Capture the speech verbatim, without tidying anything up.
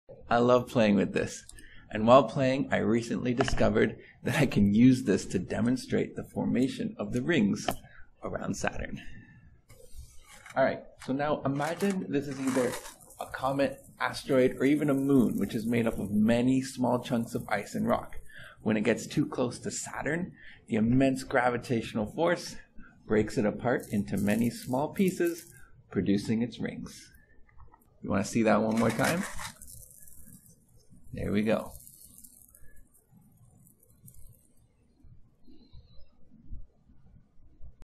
I love playing with this. And while playing, I recently discovered that I can use this to demonstrate the formation of the rings around Saturn. Alright, so now imagine this is either a comet, asteroid, or even a moon, which is made up of many small chunks of ice and rock. When it gets too close to Saturn, the immense gravitational force breaks it apart into many small pieces, producing its rings. You want to see that one more time? There we go.